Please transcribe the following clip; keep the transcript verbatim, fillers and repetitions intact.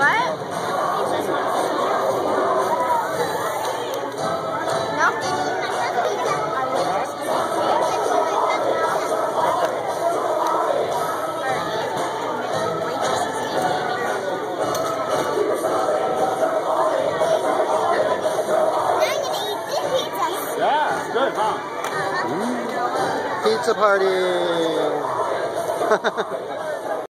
What? No? Yeah, it's good, huh? Pizza party!